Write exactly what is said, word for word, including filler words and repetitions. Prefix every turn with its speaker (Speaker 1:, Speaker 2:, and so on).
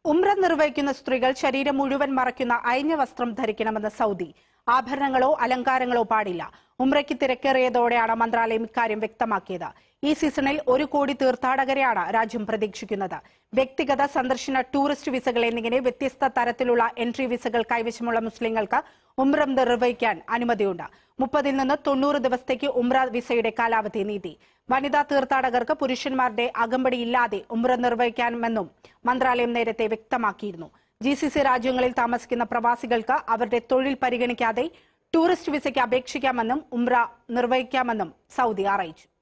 Speaker 1: ഉംറ നിർവഹിക്കുന്ന സ്ത്രീകൾ ശരീരം മുഴുവൻ മറയ്ക്കുന്ന അയഞ്ഞ വസ്ത്രം ധരിക്കണമെന്ന് സൗദി. ആഭരണങ്ങളോ അലങ്കാരങ്ങളോ പാടില്ല. ഉംറയ്ക്ക് തിരക്കേറിയതോടെയാണ് മന്ത്രാലയം ഇക്കാര്യം വ്യക്തമാക്കിയത്. ഈ സീസണിൽ ഒരു കോടി തീർത്ഥാടകരെയാണ് രാജ്യം പ്രതീക്ഷിക്കുന്നത്. വ്യക്തിഗത സന്ദർശന, ടൂറിസ്റ്റ് വിസകൾ എന്നിങ്ങനെ വ്യത്യസ്ത തരത്തിലുള്ള എൻട്രി വിസകൾ കൈവശമുള്ള മുസ്ലിങ്ങൾക്ക് ഉംറ നിർവഹിക്കാൻ അനുമതിയുണ്ട്. മുപ്പതിൽ നിന്ന് തൊണ്ണൂറ് ദിവസത്തേക്ക് ഉംറ വിസയുടെ കാലാവധി നീട്ടി. വനിതാ തീർത്ഥാടകർക്ക് പുരുഷന്മാരുടെ അകമ്പടിയില്ലാതെ ഉംറ നിർവഹിക്കാമെന്നും മന്ത്രാലയം നേരത്തെ വ്യക്തമാക്കിയിരുന്നു. ജി സി സി രാജ്യങ്ങളിൽ താമസിക്കുന്ന പ്രവാസികൾക്ക് അവരുടെ തൊഴിൽ പരിഗണിക്കാതെ ടൂറിസ്റ്റ് വിസയ്ക്ക് അപേക്ഷിക്കാമെന്നും ഉംറ നിർവഹിക്കാമെന്നും സൗദി അറിയിച്ചു.